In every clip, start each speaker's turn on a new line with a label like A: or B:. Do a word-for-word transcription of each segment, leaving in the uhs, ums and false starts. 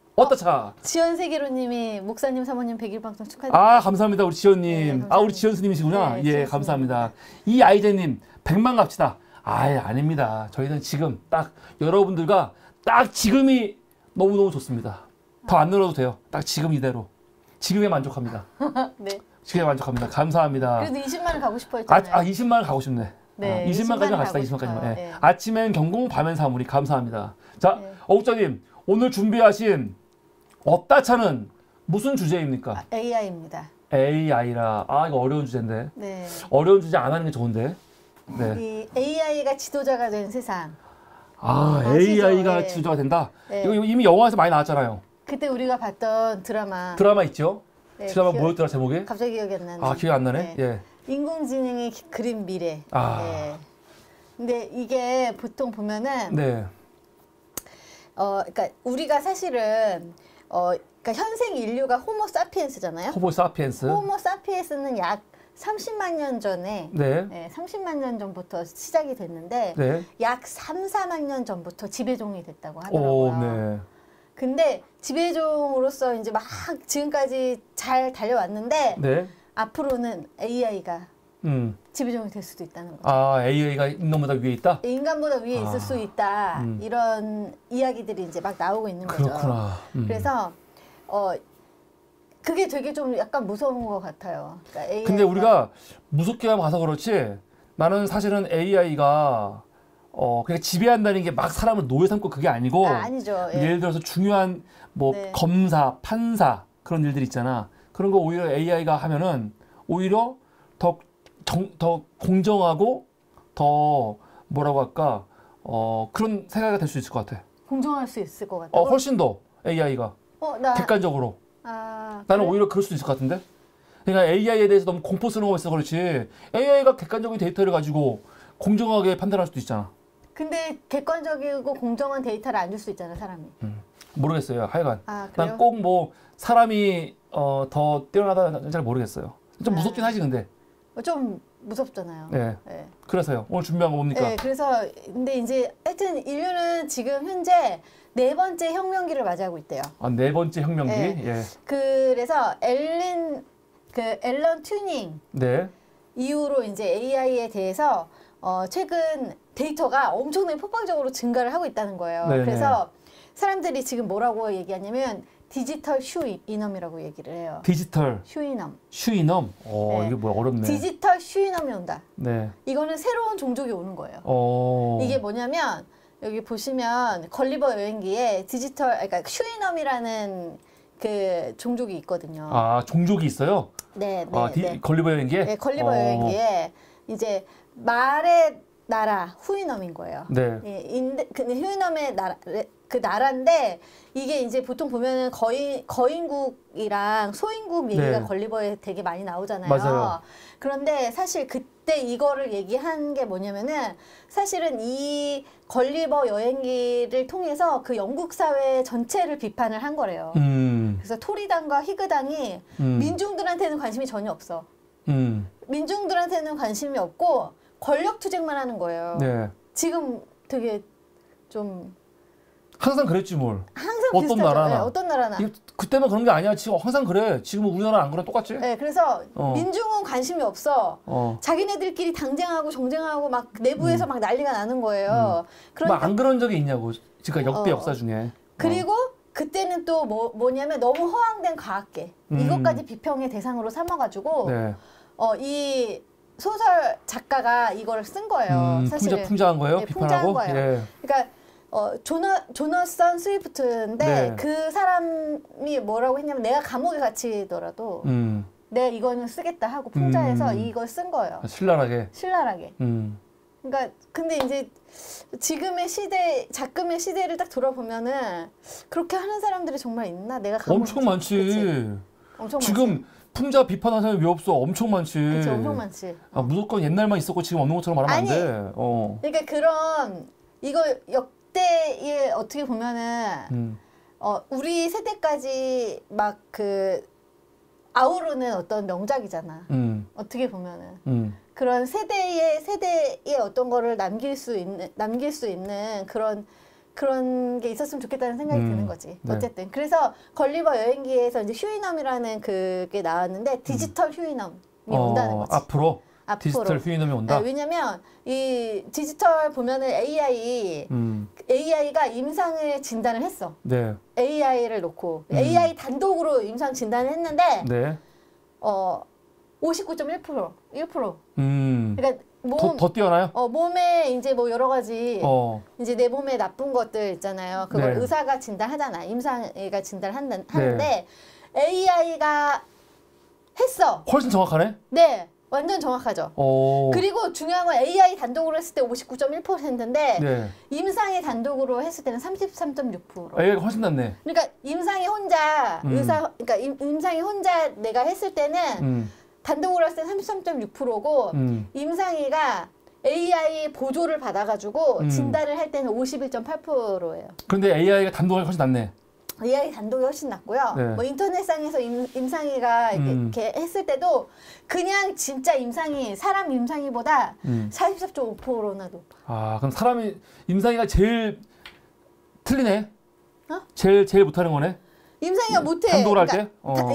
A: 어떠차?
B: 지연 세계로님이 목사님 사모님 백 일 방송 축하드립니다.
A: 아 감사합니다 우리 지연님.
B: 네,
A: 아 우리 지연 스님이시구나.
B: 네,
A: 예 감사합니다. 이 아이제님 백만 갑시다. 아예 아닙니다. 저희는 지금 딱 여러분들과 딱 지금이 너무너무 좋습니다. 더 안 늘어도 돼요. 딱 지금 이대로. 지금에 만족합니다.
B: 네.
A: 지금에 만족합니다. 감사합니다.
B: 그래도 이십만 원 가고 싶어 했잖아요.
A: 아, 아 이십만 원 가고 싶네.
B: 네,
A: 아, 이십만까지만 갑시다. 이십만까지만. 예.
B: 네.
A: 아침엔 경공, 밤엔 사물이. 감사합니다. 자,
B: 네.
A: 어국자님 오늘 준비하신 업다차는 무슨 주제입니까?
B: 아, 에이아이입니다.
A: 에이아이라. 아 이거 어려운 주제인데.
B: 네.
A: 어려운 주제 안 하는 게 좋은데. 네.
B: 이 에이아이가 지도자가 된 세상.
A: 아
B: 아시죠?
A: 에이아이가
B: 네.
A: 지도자가 된다.
B: 네.
A: 이거 이미 영화에서 많이 나왔잖아요.
B: 그때 우리가 봤던 드라마.
A: 드라마 있죠?
B: 네,
A: 드라마
B: 기억-
A: 뭐였더라 제목이?
B: 갑자기 기억이 안 나네.
A: 아 기억이 안 나네.
B: 네.
A: 예.
B: 인공지능이 기- 그린 미래.
A: 아.
B: 네. 근데 이게 보통 보면은
A: 네.
B: 어 그러니까 우리가 사실은 어 그러니까 현생 인류가 호모 사피엔스잖아요.
A: 호모 사피엔스.
B: 호모 사피엔스는 약 삼십만 년 전에
A: 네.
B: 네, 삼십만 년 전부터 시작이 됐는데
A: 네.
B: 약 삼, 사만 년 전부터 지배종이 됐다고
A: 오,
B: 하더라고요.
A: 네.
B: 근데 지배종으로서 이제 막 지금까지 잘 달려왔는데
A: 네.
B: 앞으로는 에이아이가
A: 음.
B: 지배종이 될 수도 있다는 거죠.
A: 아 에이아이가 인간보다 위에 있다?
B: 인간보다 위에
A: 아.
B: 있을 수 있다.
A: 음.
B: 이런 이야기들이 이제 막 나오고 있는 거죠.
A: 그렇구나. 음.
B: 그래서 어 그게 되게 좀 약간 무서운 것 같아요. 그러니까 에이아이가
A: 근데 우리가 무섭게만 봐서 그렇지 나는 사실은 에이아이가 어 그냥 지배한다는 게 막 사람을 노예 삼고 그게 아니고
B: 아, 아니죠. 예.
A: 예를 들어서 중요한 뭐
B: 네.
A: 검사, 판사 그런 일들 있잖아. 그런 거 오히려 에이아이가 하면은 오히려 더, 정, 더 공정하고 더 뭐라고 할까 어 그런 생각이 될 수 있을 것 같아.
B: 공정할 수 있을 것 같아요.
A: 어 훨씬 더 에이아이가
B: 어, 나
A: 객관적으로.
B: 아,
A: 나는
B: 그래?
A: 오히려 그럴 수도 있을 것 같은데. 그러니까 에이아이에 대해서 너무 공포스러운 거 있어 그렇지. 에이아이가 객관적인 데이터를 가지고 공정하게 판단할 수도 있잖아.
B: 근데 객관적이고 공정한 데이터를 안 줄 수 있잖아, 사람이.
A: 음, 모르겠어요. 하여간
B: 아, 그래요?
A: 난 꼭 뭐 사람이 어, 더 뛰어나다는 잘 모르겠어요. 좀
B: 아.
A: 무섭긴 하지 근데.
B: 어, 좀 무섭잖아요.
A: 네.
B: 네.
A: 그래서요. 오늘 준비한 거 뭡니까?
B: 네, 그래서 근데 이제 하여튼 인류는 지금 현재 네 번째 혁명기를 맞이하고 있대요.
A: 아, 네 번째 혁명기.
B: 네.
A: 예.
B: 그래서 앨런 그 앨런 튜닝
A: 네.
B: 이후로 이제 에이아이에 대해서 어 최근 데이터가 엄청나게 폭발적으로 증가를 하고 있다는 거예요.
A: 네네.
B: 그래서 사람들이 지금 뭐라고 얘기하냐면 디지털 휴이넘이라고 얘기를 해요.
A: 디지털
B: 휴이넘.
A: 슈이넘. 어,
B: 네.
A: 이게 뭐야 어렵네.
B: 디지털 휴이넘이 온다.
A: 네.
B: 이거는 새로운 종족이 오는 거예요.
A: 어.
B: 이게 뭐냐면 여기 보시면 걸리버 여행기에 디지털 그러니까 휴이넘이라는 그 종족이 있거든요.
A: 아, 종족이 있어요?
B: 네, 네,
A: 아, 디,
B: 네.
A: 걸리버 여행기에?
B: 네, 걸리버
A: 어.
B: 여행기에 이제 말의 나라 후이넘인 거예요.
A: 네.
B: 예, 인데, 근데 후이넘의 나라 그 나라인데 이게 이제 보통 보면은 거인 거인국이랑 소인국 얘기가
A: 네.
B: 걸리버에 되게 많이 나오잖아요.
A: 맞아요.
B: 그런데 사실 그때 이거를 얘기한 게 뭐냐면은 사실은 이 걸리버 여행기를 통해서 그 영국 사회 전체를 비판을 한 거래요.
A: 음.
B: 그래서 토리당과 히그당이
A: 음.
B: 민중들한테는 관심이 전혀 없어.
A: 음.
B: 민중들한테는 관심이 없고 권력 투쟁만 하는 거예요.
A: 네.
B: 지금 되게 좀
A: 항상 그랬지 뭘.
B: 항상
A: 어떤
B: 비슷하죠.
A: 나라나.
B: 네, 어떤 나라나.
A: 이거 그때만 그런 게 아니야. 지금 항상 그래. 지금은 우리나라 안 그래 똑같지?
B: 네, 그래서
A: 어.
B: 민중은 관심이 없어.
A: 어.
B: 자기네들끼리 당쟁하고 정쟁하고 막 내부에서 막 난리가 나는 거예요. 그러니까
A: 뭐 안 그런 적이 있냐고. 지금 역대
B: 어.
A: 역사 중에.
B: 그리고 그때는 또 뭐, 뭐냐면 너무 허황된 과학계
A: 음.
B: 이것까지 비평의 대상으로 삼아가지고
A: 어. 네.
B: 어, 이 소설 작가가 이거를 쓴 거예요.
A: 음,
B: 사실은.
A: 풍자, 풍자한 거예요?
B: 네,
A: 비판하고?
B: 풍자한 거예요.
A: 예.
B: 그러니까 어, 조너, 조너선 스위프트인데
A: 네.
B: 그 사람이 뭐라고 했냐면 내가 감옥에 갇히더라도
A: 음.
B: 내가 이거는 쓰겠다 하고 풍자해서
A: 음.
B: 이걸 쓴 거예요.
A: 신랄하게.
B: 신랄하게.
A: 음.
B: 그러니까 근데 이제 지금의 시대, 작금의 시대를 딱 돌아보면은 그렇게 하는 사람들이 정말 있나? 내가 감옥에
A: 엄청
B: 갇혔- 그치?
A: 많지.
B: 엄청
A: 지금
B: 많지.
A: 풍자 비판하는 사람이 왜 없어? 엄청 많지.
B: 그치, 엄청 많지.
A: 아, 무조건 옛날만 있었고 지금 없는 것처럼 말하면
B: 아니.
A: 안 돼. 어.
B: 그러니까 그런 이거 역대에 어떻게 보면은
A: 음.
B: 어, 우리 세대까지 막 그 아우르는 어떤 명작이잖아.
A: 음.
B: 어떻게 보면은
A: 음.
B: 그런 세대의 세대의 어떤 거를 남길 수 있는 남길 수 있는 그런 그런 게 있었으면 좋겠다는 생각이
A: 음,
B: 드는 거지.
A: 네.
B: 어쨌든 그래서 걸리버 여행기에서 이제 휴이넘이라는 그게 나왔는데 디지털 휴이넘이 온다는 거지.
A: 앞으로,
B: 앞으로.
A: 디지털 휴이넘이 온다.
B: 네, 왜냐면 이 디지털 보면은 에이아이
A: 음,
B: 에이아이가 임상을 진단을 했어.
A: 네,
B: 에이아이를 놓고
A: 음.
B: 에이아이 단독으로 임상 진단을 했는데
A: 네,
B: 어 오십구 점 일 퍼센트 일 퍼센트
A: 음,
B: 그러니까 몸
A: 더, 더 뛰어나요?
B: 어, 몸에 이제 뭐 여러 가지
A: 어,
B: 이제 내 몸에 나쁜 것들 있잖아요. 그걸
A: 네.
B: 의사가 진단하잖아. 임상의가 진단을 하는데 에이아이가 했어.
A: 훨씬 정확하네.
B: 네, 완전 정확하죠.
A: 어,
B: 그리고 중요한 건 에이아이 단독으로 했을 때 오십구 점 일 퍼센트인데
A: 네,
B: 임상의 단독으로 했을 때는 삼십삼 점 육 퍼센트.
A: 에이아이가 훨씬 낫네.
B: 그러니까 임상이 혼자
A: 음.
B: 의사 그러니까 임, 임상이 혼자 내가 했을 때는
A: 음,
B: 단독으로 했을 때 삼십삼 점 육 퍼센트고
A: 음,
B: 임상이가 에이아이 보조를 받아가지고
A: 음.
B: 진단을 할 때는 오십일 점 팔 퍼센트예요.
A: 근데 에이아이가 단독이 훨씬 낫네.
B: 에이아이 단독이 훨씬 낫고요.
A: 네.
B: 뭐 인터넷상에서 임, 임상이가 이렇게,
A: 음.
B: 이렇게 했을 때도 그냥 진짜 임상이 사람 임상이보다
A: 음.
B: 사십사 점 오 퍼센트나 높아.
A: 아, 그럼 사람이 임상이가 제일 틀리네.
B: 어?
A: 제일 제일 못하는 거네.
B: 임상이가 못해.
A: 단독을 할
B: 그러니까
A: 때? 어.
B: 다-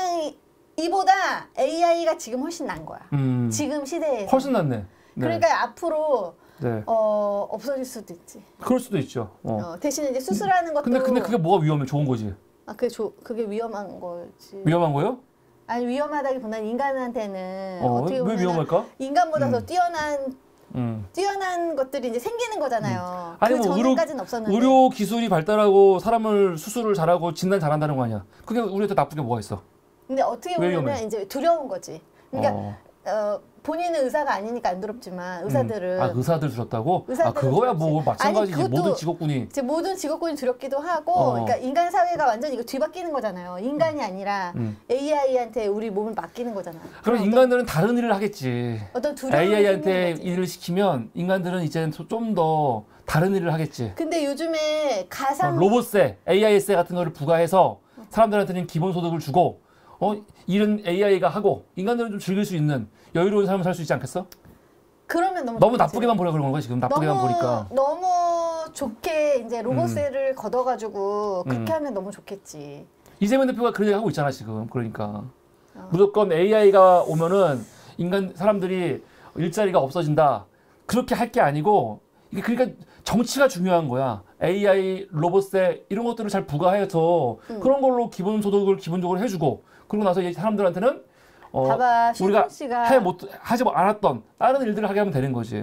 B: 임상이보다 에이아이가 지금 훨씬 난 거야.
A: 음,
B: 지금 시대에서.
A: 훨씬 낫네. 네.
B: 그러니까 앞으로
A: 네.
B: 어, 없어질 수도 있지.
A: 그럴 수도 있죠. 어.
B: 어, 대신에 이제 수술하는 것도
A: 근데 근데 그게 뭐가 위험해? 좋은 거지.
B: 아, 그게, 조, 그게 위험한 거지.
A: 위험한 거요?
B: 아니 위험하다기보다는 인간한테는
A: 어,
B: 떻게
A: 왜
B: 보면
A: 위험할까?
B: 인간보다
A: 음.
B: 더 뛰어난
A: 음.
B: 뛰어난 것들이 이제 생기는 거잖아요.
A: 아니,
B: 그
A: 뭐 의료-
B: 전에까지는 없었는데.
A: 의료 기술이 발달하고 사람을 수술을 잘하고 진단 잘한다는 거 아니야? 그게 우리한테 나쁜 게 뭐가 있어?
B: 근데 어떻게
A: 왜
B: 보면
A: 위험해?
B: 이제 두려운 거지. 그러니까
A: 어.
B: 어, 본인은 의사가 아니니까 안 두렵지만 의사들은
A: 음. 아, 의사들 두렵다고? 아,
B: 의사들은
A: 그거야
B: 두렵지.
A: 뭐 마찬가지지.
B: 아니, 그것도-
A: 모든 직업군이.
B: 이제 모든 직업군이 두렵기도 하고,
A: 어.
B: 그러니까 인간 사회가 완전 이거 뒤바뀌는 거잖아요. 인간이 아니라
A: 음.
B: 에이아이한테 우리 몸을 맡기는 거잖아요.
A: 그럼
B: 어떤-
A: 인간들은 다른 일을 하겠지.
B: 어떤 두려움이
A: 에이아이한테
B: 생기는 거지.
A: 일을 시키면 인간들은 이제 좀 더 다른 일을 하겠지.
B: 근데 요즘에
A: 어,
B: 가상
A: 로봇세, 에이아이세 같은 거를 부과해서 사람들한테는 기본 소득을 주고 어 일은 에이아이가 하고 인간들은 좀 즐길 수 있는 여유로운 삶을 살 수 있지 않겠어?
B: 그러면 너무
A: 너무
B: 좋겠지.
A: 나쁘게만 보려 그런 거야 지금 나쁘게만
B: 너무
A: 보니까.
B: 너무 좋게 이제 로봇세를 걷어가지고 그렇게
A: 음.
B: 하면 너무 좋겠지.
A: 이재명 대표가 그런 얘기 하고 있잖아 지금. 그러니까
B: 어.
A: 무조건 에이아이가 오면은 인간 사람들이 일자리가 없어진다. 그렇게 할 게 아니고 이게 그러니까 정치가 중요한 거야. 에이아이, 로봇세 이런 것들을 잘 부과해서
B: 음.
A: 그런 걸로 기본 소득을 기본적으로 해주고 그러고 나서 이 사람들한테는 어,
B: 봐봐,
A: 우리가
B: 신동 씨가
A: 해 못 하지 않았던 다른 일들을 하게 하면 되는 거지.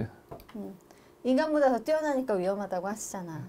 B: 인간보다 더 뛰어나니까 위험하다고 하시잖아.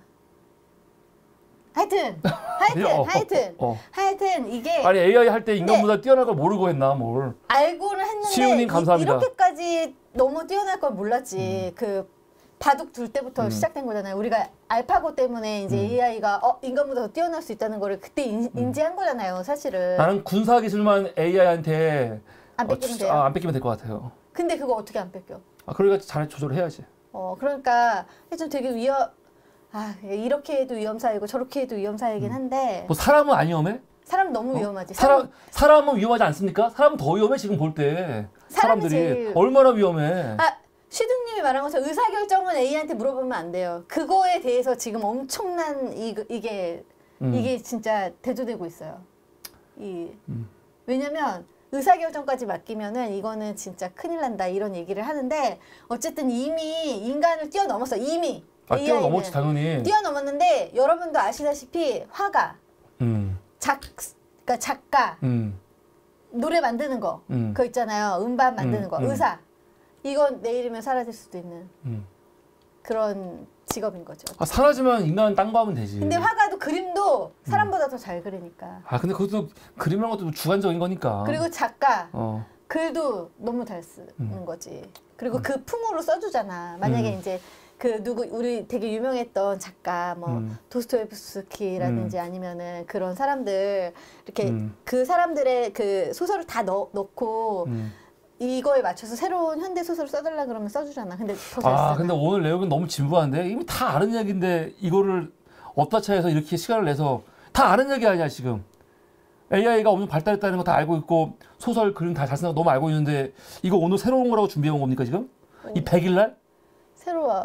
B: 하여튼, 하여튼,
A: 어,
B: 하여튼,
A: 어, 어.
B: 하여튼 이게
A: 아니 에이아이 할 때 인간보다 뛰어날 걸 모르고 했나 뭘?
B: 알고는 했는데
A: 시우님
B: 이-
A: 감사합니다.
B: 이렇게까지 너무 뛰어날 걸 몰랐지. 그 바둑 둘 때부터
A: 음.
B: 시작된 거잖아요. 우리가 알파고 때문에 이제
A: 음.
B: 에이아이가 어, 인간보다 더 뛰어날 수 있다는 거를 그때 인, 인지한 거잖아요, 사실은.
A: 나는 군사 기술만 에이아이한테
B: 안 뺏기면
A: 어,
B: 돼요.
A: 아, 안 뺏기면 될 것 같아요.
B: 근데 그거 어떻게 안 뺏겨?
A: 아, 그러니까 잘 조절해야지.
B: 어, 그러니까 좀 되게 위험. 아, 이렇게 해도 위험사이고 저렇게 해도 위험사이긴 한데
A: 뭐 사람은 안 위험해?
B: 사람 너무
A: 어?
B: 위험하지.
A: 사람 사람은 위험하지 않습니까? 사람은 더 위험해 지금 볼 때.
B: 사람이
A: 사람들이
B: 제일-
A: 얼마나 위험해?
B: 아, 시둥님이 말한 것처럼 의사결정은 에이한테 물어보면 안 돼요. 그거에 대해서 지금 엄청난 이, 이게
A: 음.
B: 이게 진짜 대두되고 있어요. 이
A: 음.
B: 왜냐면 의사결정까지 맡기면은 이거는 진짜 큰일 난다 이런 얘기를 하는데 어쨌든 이미 인간을 뛰어넘었어. 이미
A: 아,
B: 에이아이는.
A: 뛰어넘었지 당연히.
B: 뛰어넘었는데 여러분도 아시다시피 화가
A: 음,
B: 작 그러니까 작가
A: 음,
B: 노래 만드는 거
A: 음,
B: 그거 있잖아요. 음반 만드는
A: 음,
B: 거
A: 음.
B: 의사 이건 내일이면 사라질 수도 있는
A: 음.
B: 그런 직업인 거죠.
A: 아, 사라지면 인간은 딴 거 하면 되지.
B: 근데 화가도 그림도
A: 음.
B: 사람보다 더 잘 그리니까.
A: 아 근데 그것도 그림이란 것도 주관적인 거니까.
B: 그리고 작가
A: 어,
B: 글도 너무 잘 쓰는
A: 음.
B: 거지. 그리고 그 풍으로 써주잖아. 만약에
A: 음.
B: 이제 그 누구 우리 되게 유명했던 작가 뭐
A: 음.
B: 도스토옙스키라든지
A: 음.
B: 아니면은 그런 사람들 이렇게
A: 음.
B: 그 사람들의 그 소설을 다 넣, 넣고
A: 음.
B: 이거에 맞춰서 새로운 현대 소설을 써달라 그러면 써주잖아. 근데 더 잘
A: 아
B: 쓰잖아.
A: 근데 오늘 내용은 너무 진부한데 이미 다 아는 얘기인데 이거를 엇다 차해서 이렇게 시간을 내서 다 아는 얘기 아니야 지금. 에이아이가 오늘 발달했다는 거 다 알고 있고 소설 그림 다 잘 쓴다고 너무 알고 있는데 이거 오늘 새로운 거라고 준비해 온 겁니까 지금? 이 백 일 날?
B: 새로워.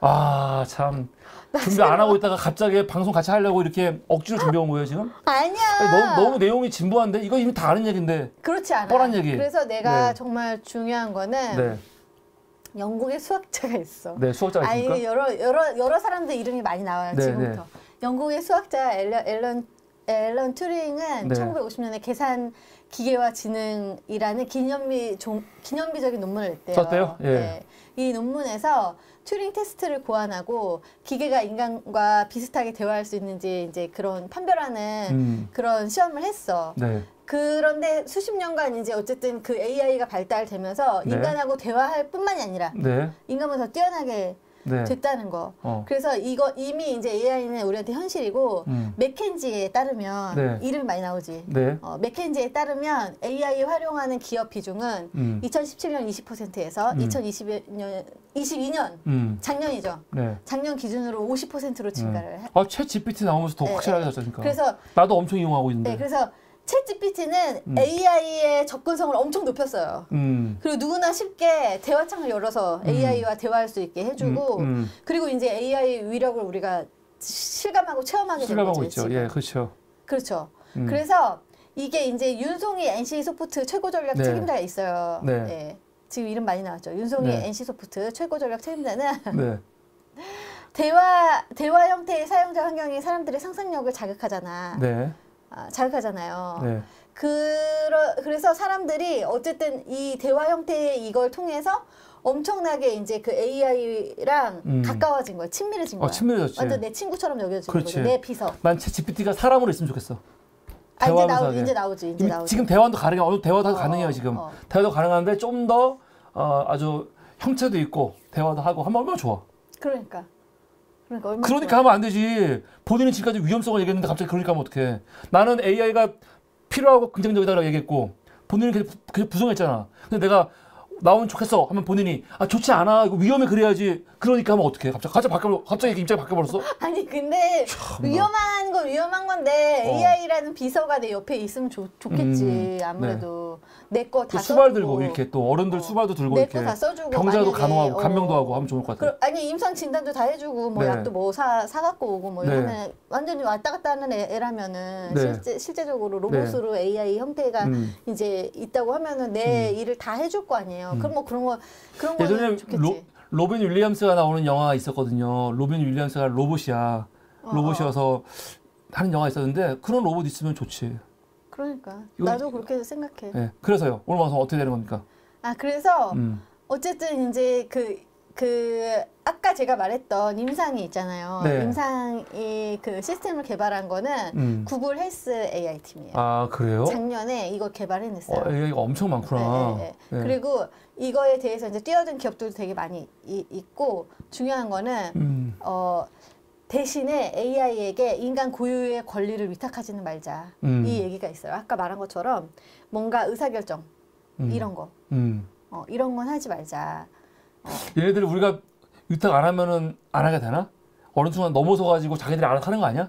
A: 아, 참. 준비 안 하고 있다가 갑자기 방송 같이 하려고 이렇게 억지로 준비한 거예요, 지금?
B: 아니야.
A: 아니, 너무, 너무 내용이 진부한데? 이거 이미 다 아는 얘기인데.
B: 그렇지 않아.
A: 뻔한 얘기.
B: 그래서 내가
A: 네.
B: 정말 중요한 거는
A: 네.
B: 영국의 수학자가 있어.
A: 네, 수학자가 있습니까?
B: 아니, 여러, 여러, 여러 사람들 이름이 많이 나와요,
A: 네,
B: 지금부터.
A: 네.
B: 영국의 수학자 앨런, 앨런, 앨런 튜링은
A: 네.
B: 천구백오십 년에 계산 기계와 지능이라는 기념비, 종, 기념비적인 논문을 냈대요.
A: 썼대요? 예.
B: 네. 이 논문에서 튜링 테스트를 고안하고 기계가 인간과 비슷하게 대화할 수 있는지 이제 그런 판별하는
A: 음.
B: 그런 시험을 했어.
A: 네.
B: 그런데 수십 년간 이제 어쨌든 그 에이아이가 발달되면서
A: 네.
B: 인간하고 대화할 뿐만이 아니라
A: 네.
B: 인간보다 더 뛰어나게
A: 네.
B: 됐다는 거.
A: 어.
B: 그래서 이거 이미 이제 에이아이는 우리한테 현실이고
A: 음.
B: 맥켄지에 따르면
A: 네.
B: 이름이 많이 나오지.
A: 네.
B: 어, 맥켄지에 따르면 에이아이 활용하는 기업 비중은
A: 음.
B: 이천십칠 년 이십 퍼센트에서
A: 음.
B: 이천이십이 년 이십이 년
A: 음.
B: 작년이죠.
A: 네.
B: 작년 기준으로 오십 퍼센트로 증가를 해.
A: 아, 챗 지피티 나오면서 더
B: 네,
A: 확실하게
B: 네.
A: 됐으니까.
B: 그래서
A: 나도 엄청 이용하고 있는데.
B: 네, 그래서 챗 지피티는
A: 음.
B: 에이아이의 접근성을 엄청 높였어요.
A: 음.
B: 그리고 누구나 쉽게 대화창을 열어서
A: 음.
B: 에이아이와 대화할 수 있게 해주고,
A: 음, 음.
B: 그리고 이제 에이아이 위력을 우리가 실감하고 체험하게 된
A: 실감하고
B: 거죠.
A: 있죠.
B: 지금.
A: 예, 그렇죠.
B: 그렇죠.
A: 음.
B: 그래서 이게 이제 윤송이 엔씨소프트 최고 전략
A: 네.
B: 책임자가 있어요.
A: 네.
B: 예. 지금 이름 많이 나왔죠. 윤송이
A: 네.
B: 엔씨소프트 최고 전략 책임자는
A: 네.
B: 대화 대화 형태의 사용자 환경이 사람들의 상상력을 자극하잖아.
A: 네.
B: 아, 자극하잖아요.
A: 네.
B: 그러, 그래서 사람들이 어쨌든 이 대화 형태의 이걸 통해서 엄청나게 이제 그 에이아이랑
A: 음.
B: 가까워진 거야. 친밀해진 거야.
A: 어, 친밀해졌지.
B: 완전 내 친구처럼 여겨지는
A: 그렇지.
B: 거죠. 내 비서.
A: 난 챗 지피티가 사람으로 있으면 좋겠어.
B: 아, 이제,
A: 대화하면서
B: 나오,
A: 하게.
B: 이제 나오지. 이제
A: 이미
B: 나오지.
A: 지금 대화도 가능해. 어느 대화도
B: 어,
A: 가능해요,
B: 어,
A: 지금.
B: 어.
A: 대화도 가능한데 좀 더 어, 아주 형체도 있고 대화도 하고 하면 얼마나 좋아.
B: 그러니까. 그러니까 얼마나
A: 그러니까
B: 좋아.
A: 하면 안 되지. 본인은 지금까지 위험성을 얘기했는데 갑자기 그러니까 하면 어떡해. 나는 에이아이가 필요하고 긍정적이다라고 얘기했고 본인은 그냥, 부- 그냥 부정했잖아. 근데 내가 나오면 좋겠어 하면 본인이 아 좋지 않아 이거 위험해 그래야지 그러니까 하면 어떡해. 갑자기 갑자기 바뀌어 갑자기 입장이 바뀌어버렸어.
B: 아니 근데
A: 참나.
B: 위험한 건 위험한 건데
A: 어.
B: 에이아이라는 비서가 내 옆에 있으면 좋, 좋겠지.
A: 음,
B: 아무래도 내 거 다
A: 또 수발
B: 써주고.
A: 들고 이렇게 또 어른들
B: 어.
A: 수발도 들고
B: 내
A: 이렇게
B: 거 다 써주고
A: 병자도
B: 만약에,
A: 간호하고
B: 어.
A: 간병도 하고 하면 좋을 것 같아.
B: 그, 아니 임상 진단도 다 해주고 뭐
A: 네.
B: 약도 뭐 사 사갖고 오고 뭐
A: 네.
B: 하는 완전히 왔다 갔다 하는 애, 애라면은
A: 네.
B: 실제 실제적으로 로봇으로 에이아이 형태가
A: 음.
B: 이제 있다고 하면은 내 일을 다 해줄 거 아니에요.
A: 음.
B: 그럼 뭐 그런 거 그런
A: 예전에
B: 거는 좋겠지.
A: 로, 로빈 윌리엄스가 나오는 영화가 있었거든요. 로빈 윌리엄스가 로봇이야.
B: 어,
A: 로봇이어서 하는 영화가 있었는데 그런 로봇 있으면 좋지.
B: 그러니까
A: 이거-
B: 나도 그렇게 생각해.
A: 예. 그래서요. 오늘 방송 어떻게 되는 겁니까?
B: 아 그래서
A: 음.
B: 어쨌든 이제 그, 그, 아까 제가 말했던 임상이 있잖아요.
A: 네.
B: 임상이 그 시스템을 개발한 거는
A: 음.
B: 구글 헬스 에이아이 팀이에요.
A: 아 그래요?
B: 작년에 이걸 개발해냈어요.
A: 어, 에이아이가 엄청 많구나.
B: 네, 네, 네.
A: 예.
B: 그리고 이거에 대해서 이제 뛰어든 기업들도 되게 많이 이, 있고 중요한 거는
A: 음.
B: 어, 대신에 에이아이에게 인간 고유의 권리를 위탁하지는 말자.
A: 음.
B: 이 얘기가 있어요. 아까 말한 것처럼 뭔가 의사결정
A: 음.
B: 이런 거.
A: 음.
B: 어, 이런 건 하지 말자.
A: 얘네들이 우리가 위탁 안 하면은 안 하게 되나? 어느 순간 넘어서 가지고 자기들이 알아서 하는 거 아니야?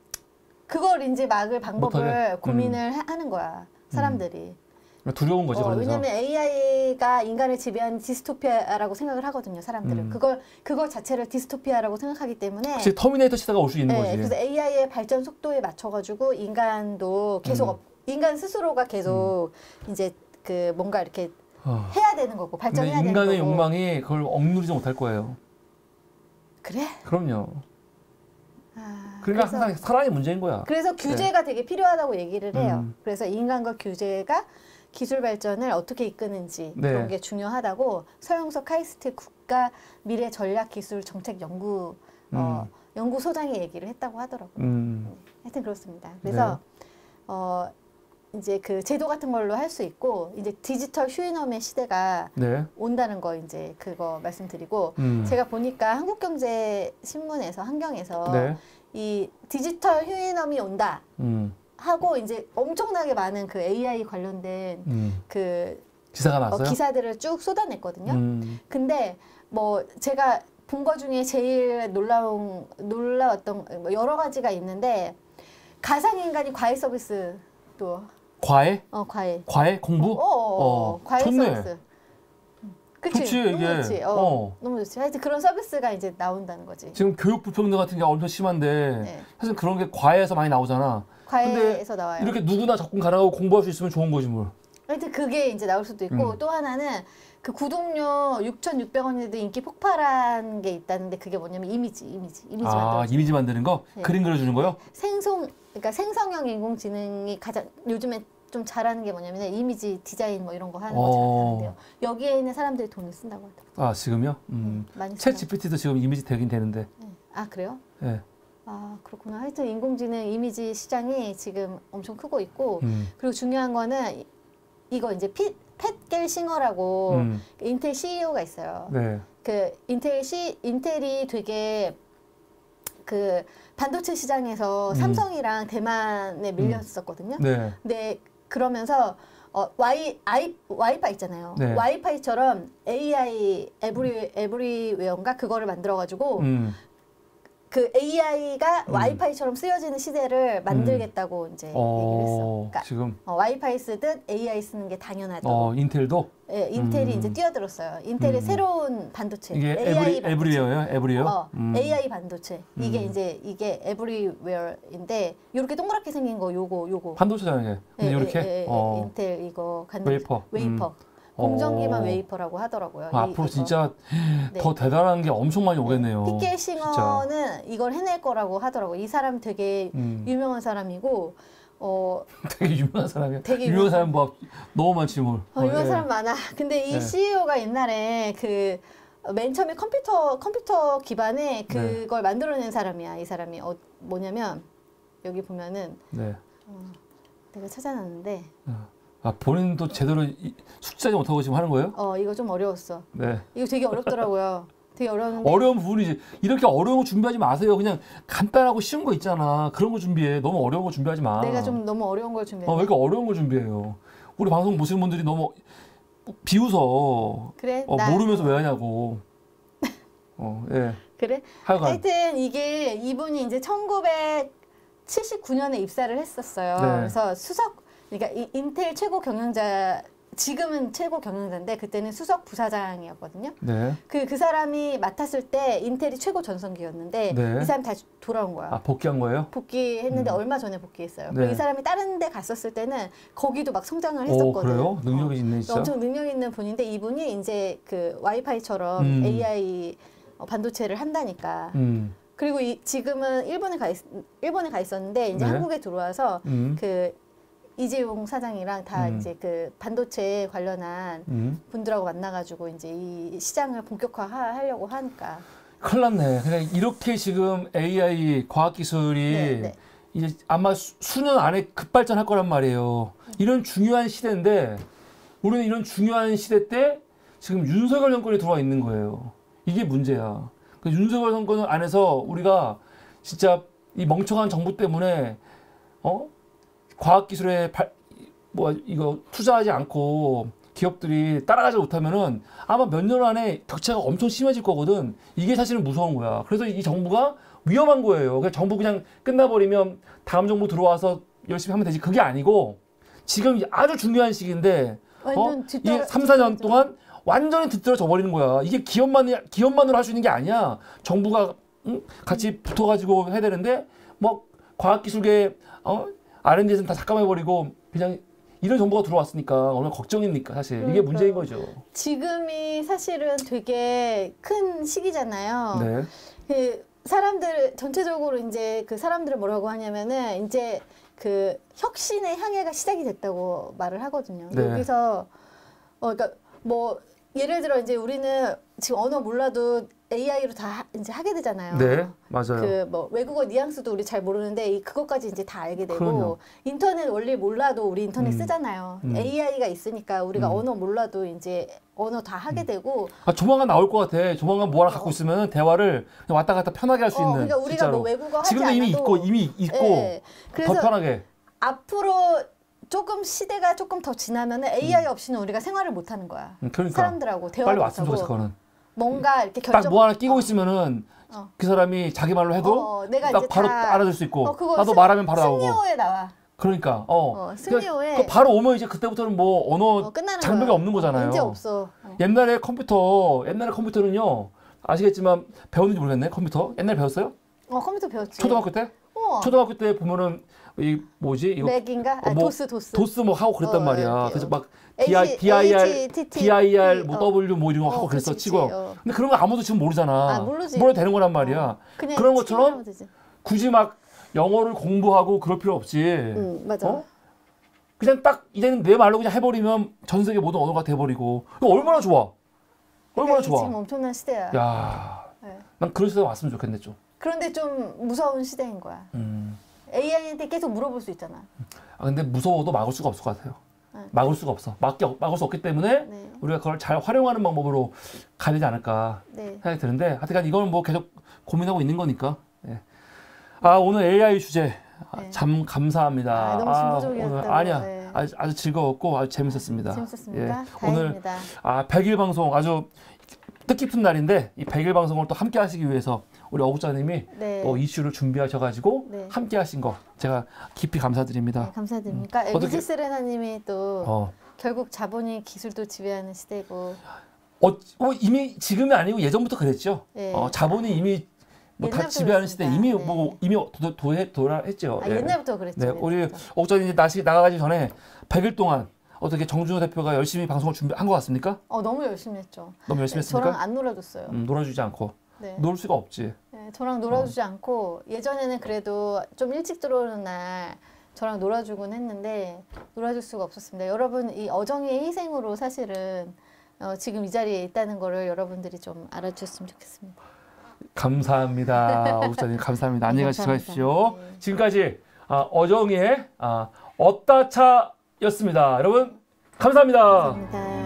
B: 그걸 이제 막을 방법을
A: 못하게?
B: 고민을 하- 하는 거야. 사람들이.
A: 두려운 거지.
B: 어,
A: 그래서.
B: 왜냐면 에이아이가 인간을 지배한 디스토피아라고 생각을 하거든요. 사람들은.
A: 음.
B: 그걸 그걸 자체를 디스토피아라고 생각하기 때문에
A: 혹시 터미네이터 시대가 올 수 있는
B: 네,
A: 거지.
B: 그래서 에이아이의 발전 속도에 맞춰가지고 인간도 계속
A: 음.
B: 업- 인간 스스로가 계속 이제 그 뭔가 이렇게
A: 어.
B: 해야 되는 거고
A: 근데
B: 발전해야 되는
A: 인간의
B: 거고.
A: 욕망이 그걸 억누르지 못할 거예요.
B: 그래?
A: 그럼요.
B: 아,
A: 그러니까
B: 그래서-
A: 항상 사랑이 문제인 거야.
B: 그래서 규제가 되게 필요하다고 얘기를 해요.
A: 음.
B: 그래서 인간과 규제가 기술 발전을 어떻게 이끄는지
A: 네.
B: 그런 게 중요하다고 서영석 카이스트 국가 미래 전략 기술 정책 연구 어, 연구소장이 얘기를 했다고 하더라고요.
A: 음.
B: 하여튼 그렇습니다. 그래서
A: 네.
B: 어 이제 그 제도 같은 걸로 할 수 있고 이제 디지털 휴인엄의 시대가
A: 네.
B: 온다는 거 이제 그거 말씀드리고
A: 음.
B: 제가 보니까 한국경제신문에서 한경에서
A: 네.
B: 이 디지털 휴인엄이 온다.
A: 음.
B: 하고 이제 엄청나게 많은 그 에이아이 관련된
A: 음.
B: 그
A: 기사가
B: 어,
A: 났어요?
B: 기사들을 쭉 쏟아냈거든요.
A: 음.
B: 근데 뭐 제가 본 거 중에 제일 놀라운 놀라웠던 뭐 여러 가지가 있는데 가상 인간이 과외 서비스도
A: 과외?
B: 어 과외
A: 과외? 공부?
B: 어, 어, 어,
A: 어,
B: 과외
A: 좋네.
B: 서비스 그치?
A: 좋지,
B: 너무
A: 이게.
B: 좋지. 어,
A: 어.
B: 너무 좋지. 하여튼 그런 서비스가 이제 나온다는 거지.
A: 지금 교육 불평등 같은 게 엄청 심한데
B: 네.
A: 사실 그런 게 과외에서 많이 나오잖아.
B: 과외에서 나와요.
A: 이렇게 누구나 접근 가능하고 공부할 수 있으면 좋은 거지 뭘.
B: 하여튼 그게 이제 나올 수도 있고
A: 음.
B: 또 하나는 그 구독료 육천육백 원에도 인기 폭발한 게 있다는데 그게 뭐냐면 이미지, 이미지, 이미지
A: 아,
B: 만들어주는
A: 이미지 만드는 거?
B: 네.
A: 그림 그려주는 거요?
B: 생성, 그러니까 생성형 인공지능이 가장 요즘에 좀 잘하는 게 뭐냐면 이미지 디자인 뭐 이런 거 하는 거
A: 어.
B: 잘하는데요. 여기에 있는 사람들이 돈을 쓴다고 하더라고요.
A: 아, 지금요? 음.
B: 많이
A: 챗
B: 쓴다고.
A: 지피티도 지금 이미지 되긴 되는데.
B: 네. 아 그래요?
A: 예.
B: 아 그렇구나. 하여튼 인공지능 이미지 시장이 지금 엄청 크고 있고
A: 음.
B: 그리고 중요한 거는 이- 이거 이제 피, 팻 겔싱어라고
A: 음.
B: 인텔 씨이오가 있어요.
A: 네.
B: 그 인텔 시 인텔이 되게 그 반도체 시장에서
A: 음.
B: 삼성이랑 대만에 밀렸었거든요.
A: 네.
B: 근데 그러면서 어, 와이 아이 와이파이 있잖아요.
A: 네.
B: 와이파이처럼 에이아이 에브리 에브리웨어인가 그거를 만들어 가지고
A: 음.
B: 그 에이아이가
A: 음.
B: 와이파이처럼 쓰여지는 시대를 만들겠다고 이제 얘기를 했어.
A: 어,
B: 그러니까
A: 지금
B: 어, 와이파이 쓰듯 에이아이 쓰는 게 당연하다고.
A: 어, 인텔도
B: 예, 인텔이
A: 음.
B: 이제 뛰어들었어요. 인텔의
A: 음.
B: 새로운 반도체.
A: 이게
B: 에이아이
A: 에브리
B: 반도체.
A: 에브리웨어요? 에브리웨어?
B: 어,
A: 음.
B: 에이아이 반도체. 이게
A: 음.
B: 이제 이게 에브리웨어인데 이렇게 동그랗게 생긴 거 요거 요거.
A: 반도체잖아요, 이게. 근데
B: 예,
A: 이렇게
B: 예, 예,
A: 어.
B: 인텔 이거 간
A: 웨이퍼.
B: 웨이퍼.
A: 음.
B: 공정기만
A: 어.
B: 웨이퍼라고 하더라고요.
A: 아,
B: 이-
A: 앞으로
B: 이거.
A: 진짜
B: 네.
A: 더 대단한 게 엄청 많이 오겠네요.
B: 핏겔싱어는 이걸 해낼 거라고 하더라고요. 이 사람 되게
A: 음.
B: 유명한 사람이고 어,
A: 되게 유명한 사람이야.
B: 되게
A: 유명한
B: 유명한
A: 사람 뭐 너무 많지 뭘.
B: 어, 유명한 사람 많아. 근데 이
A: 네.
B: 씨이오가 옛날에 그 맨 처음에 컴퓨터 컴퓨터 기반에 그걸 만들어낸 사람이야. 이 사람이 어, 뭐냐면 여기 보면은
A: 네.
B: 어, 내가 찾아놨는데
A: 아, 본인도 제대로 이- 숙지하지 못하고 지금 하는 거예요?
B: 어 이거 좀 어려웠어.
A: 네.
B: 이거 되게 어렵더라고요. 되게 어려웠는데
A: 어려운 부분이지. 이렇게 어려운 거 준비하지 마세요. 그냥 간단하고 쉬운 거 있잖아. 그런 거 준비해. 너무 어려운 거 준비하지 마.
B: 내가 좀 너무 어려운 걸 준비했네.
A: 어, 왜 이렇게 어려운 거 준비해요? 우리 방송 보시는 분들이 너무 비웃어.
B: 그래?
A: 어,
B: 나-
A: 모르면서 왜 하냐고. 어, 예.
B: 그래?
A: 하여간.
B: 하여튼 이게 이분이 이제 천구백칠십구 년에 입사를 했었어요.
A: 네.
B: 그래서 수석, 그러니까 이- 인텔 최고 경영자, 지금은 최고 경영자인데 그때는 수석 부사장이었거든요.
A: 네.
B: 그, 그 사람이 맡았을 때 인텔이 최고 전성기였는데
A: 네.
B: 이 사람이 다시 돌아온 거야.
A: 아, 복귀한 거예요?
B: 복귀했는데
A: 음.
B: 얼마 전에 복귀했어요.
A: 네.
B: 그리고 이 사람이 다른 데 갔었을 때는 거기도 막 성장을
A: 오,
B: 했었거든.
A: 그래요? 능력이
B: 어.
A: 있네, 진짜.
B: 엄청 능력 있는 분인데 이분이 이제 그 와이파이처럼
A: 음.
B: 에이아이 어, 반도체를 한다니까.
A: 음.
B: 그리고 이, 지금은 일본에 가 있, 일본에 가 있었는데 이제
A: 네.
B: 한국에 들어와서
A: 음.
B: 그 이재용 사장이랑 다
A: 음.
B: 이제 그 반도체 관련한
A: 음.
B: 분들하고 만나가지고 이제 이 시장을 본격화하려고 하니까.
A: 큰일 났네. 그냥 이렇게 지금 에이아이 과학기술이
B: 네, 네.
A: 이제 아마 수, 수년 안에 급발전할 거란 말이에요. 이런 중요한 시대인데 우리는 이런 중요한 시대 때 지금 윤석열 정권이 들어와 있는 거예요. 이게 문제야. 그 윤석열 정권 안에서 우리가 진짜 이 멍청한 정부 때문에 어 과학기술에 발, 뭐 이거 투자하지 않고 기업들이 따라가지 못하면은 아마 몇 년 안에 격차가 엄청 심해질 거거든. 이게 사실은 무서운 거야. 그래서 이 정부가 위험한 거예요. 그냥 정부 그냥 끝나버리면 다음 정부 들어와서 열심히 하면 되지. 그게 아니고 지금 아주 중요한 시기인데 어?
B: 완전 뒤따라-
A: 이 삼, 사 년
B: 뒤따라져.
A: 동안 완전히 뒤떨어져 버리는 거야. 이게 기업만 기업만으로 할 수 있는 게 아니야. 정부가 응? 같이 붙어가지고 해야 되는데 뭐 과학기술계 어? 알앤디에서는 다 삭감해버리고 그냥 이런 정보가 들어왔으니까 얼마나 걱정입니까 사실. 이게
B: 그러니까요.
A: 문제인 거죠.
B: 지금이 사실은 되게 큰 시기잖아요.
A: 네.
B: 그 사람들 전체적으로 이제 그 사람들을 뭐라고 하냐면은 이제 그 혁신의 향해가 시작이 됐다고 말을 하거든요.
A: 네.
B: 여기서 어 그러니까 뭐 예를 들어 이제 우리는 지금 언어 몰라도 에이아이로 다 하- 이제 하게 되잖아요.
A: 네, 맞아요.
B: 그 뭐 외국어 뉘앙스도 우리 잘 모르는데 이 그것까지 이제 다 알게 되고
A: 그럼요.
B: 인터넷 원리 몰라도 우리 인터넷
A: 음.
B: 쓰잖아요.
A: 음.
B: 에이아이가 있으니까 우리가
A: 음.
B: 언어 몰라도 이제 언어 다 하게 되고
A: 아, 조만간 나올 것 같아. 조만간 뭐 하나 갖고 있으면 대화를 그냥 왔다 갔다 편하게 할 수
B: 어,
A: 있는.
B: 그러니까 우리가
A: 진짜로.
B: 뭐 외국어 하지
A: 지금도 이미
B: 않아도
A: 있고 이미 있고
B: 예,
A: 더
B: 그래서
A: 편하게.
B: 앞으로 조금 시대가 조금 더 지나면은 에이아이 없이는 우리가 생활을 못 하는 거야.
A: 음, 그러니까
B: 사람들하고 대화를
A: 빨리
B: 못
A: 왔으면 좋겠어.
B: 하고
A: 그거는.
B: 뭔가 이렇게
A: 딱
B: 결정
A: 뭐 하나 끼고
B: 어,
A: 있으면은
B: 어.
A: 그 사람이 자기 말로 해도
B: 어, 내가
A: 딱
B: 이제
A: 바로
B: 다-
A: 알아들 수 있고
B: 어, 그거
A: 나도
B: 스-
A: 말하면 바로 나오고.
B: 승리호에 나와.
A: 그러니까 어,
B: 어, 승리호에
A: 그 바로 오면 이제 그때부터는 뭐 언어
B: 어, 끝나는
A: 장벽이
B: 거야.
A: 없는 거잖아요.
B: 이제 없어. 어.
A: 옛날에 컴퓨터 옛날에 컴퓨터는요 아시겠지만 배웠는지 모르겠네 컴퓨터 옛날에 배웠어요?
B: 어, 컴퓨터 배웠지.
A: 초등학교 때?
B: 어.
A: 초등학교 때 보면은 이 뭐지 이거
B: 맥인가? 아,
A: 어, 뭐
B: 도스 도스.
A: 도스 뭐 하고 그랬단
B: 어,
A: 말이야.
B: 어,
A: 그래서
B: 어.
A: 막
B: H,
A: 디아이알
B: HTTP,
A: 디아이알 뭐
B: 어.
A: W 뭐 이런 거 하고
B: 어,
A: 그랬어
B: 그치,
A: 치고.
B: 그치, 어.
A: 근데 그런 거 아무도 지금 모르잖아.
B: 아, 모르지.
A: 몰라도 되는 거란 말이야.
B: 어. 그냥
A: 그런 것처럼
B: 치기만 하면 되지.
A: 굳이 막 영어를 공부하고 그럴 필요 없지.
B: 응, 맞아.
A: 어? 그냥 딱 이제는 내 말로 그냥 해버리면 전 세계 모든 언어가 돼버리고 이거 얼마나 좋아. 얼마나
B: 그러니까 이게
A: 좋아.
B: 지금 엄청난 시대야.
A: 야,
B: 네.
A: 난 그런 시대가 왔으면 좋겠네 좀.
B: 그런데 좀 무서운 시대인 거야.
A: 음.
B: 에이아이한테 계속 물어볼 수 있잖아.
A: 아 근데 무서워도 막을 수가 없을 것 같아요.
B: 네.
A: 막을 수가 없어. 막기, 막을 수 없기 때문에
B: 네.
A: 우리가 그걸 잘 활용하는 방법으로 가야 되지 않을까
B: 네.
A: 생각이 드는데 하여튼 이건 뭐 계속 고민하고 있는 거니까. 네. 아 오늘 에이아이 주제 아,
B: 네.
A: 참 감사합니다.
B: 아, 너무 진보적이었다고.
A: 오늘 아니야
B: 네.
A: 아주, 아주 즐거웠고 아주 재밌었습니다.
B: 재밌었습니다.
A: 예. 오늘
B: 다행입니다.
A: 아 백 일 방송 아주 뜻깊은 날인데 이 백 일 방송을 또 함께 하시기 위해서 우리 어국장님이
B: 네.
A: 또 이슈를 준비하셔가지고
B: 네.
A: 함께 하신 거 제가 깊이 감사드립니다.
B: 네, 감사드립니다.
A: 음.
B: 엘비지 세레나님이 또
A: 어.
B: 결국 자본이 기술도 지배하는 시대고.
A: 어, 어, 이미 지금이 아니고 예전부터 그랬죠.
B: 네.
A: 어, 자본이 이미 뭐 다
B: 옛날부터
A: 지배하는 시대
B: 그랬습니다.
A: 이미
B: 네.
A: 뭐 이미 도, 도해 도라했죠.
B: 아, 옛날부터 그랬죠.
A: 네, 우리
B: 옛날부터.
A: 옥장님 이제 나시 나가기 전에 백 일 동안 어떻게 정준호 대표가 열심히 방송을 준비한 것 같습니까?
B: 어, 너무 열심히 했죠.
A: 너무 열심히
B: 네, 저랑
A: 했습니까?
B: 안 놀아줬어요.
A: 음, 놀아주지 않고
B: 네.
A: 놀 수가 없지.
B: 네, 저랑 놀아주지 않고 예전에는 그래도 좀 일찍 들어오는 날 저랑 놀아주곤 했는데 놀아줄 수가 없었습니다. 여러분 이 어정이의 희생으로 사실은 어, 지금 이 자리에 있다는 거를 여러분들이 좀 알아주셨으면 좋겠습니다.
A: 감사합니다. 옥장님 감사합니다. 안녕히
B: 네, 감사합니다.
A: 가십시오.
B: 네.
A: 지금까지 아, 어정이의 아, 어따차였습니다. 여러분 감사합니다.
B: 감사합니다.